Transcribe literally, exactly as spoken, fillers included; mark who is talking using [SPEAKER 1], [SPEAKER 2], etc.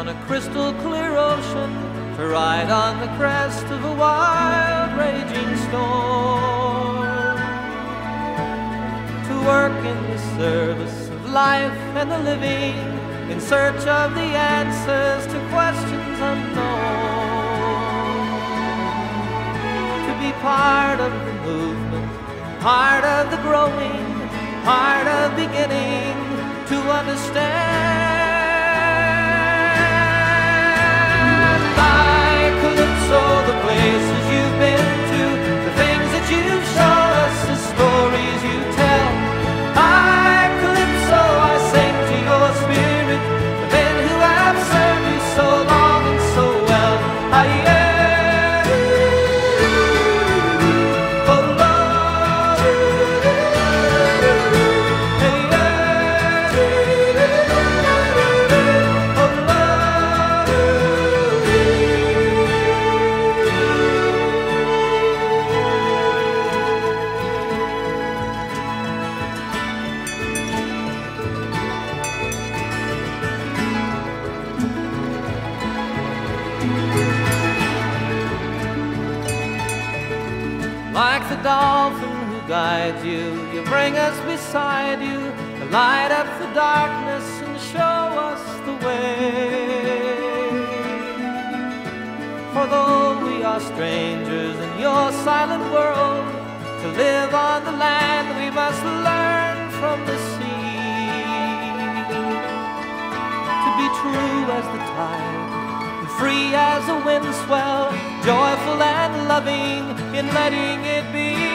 [SPEAKER 1] on a crystal clear ocean, to ride on the crest of a wild raging storm, to work in the service of life and the living, in search of the answers to questions unknown, to be part of the movement, part of the growing, part of beginning to understand. My Calypso, the places you've been to, the things that you've shown us, the stories you tell. My Calypso, I sing to your spirit, the men who have served you so long and so well. I am like the dolphin who guides you, you bring us beside you, to light up the darkness and show us the way. For though we are strangers in your silent world, to live on the land we must learn from the sea, to be true as the tide, free as a wind swell, joyful and loving in letting it be.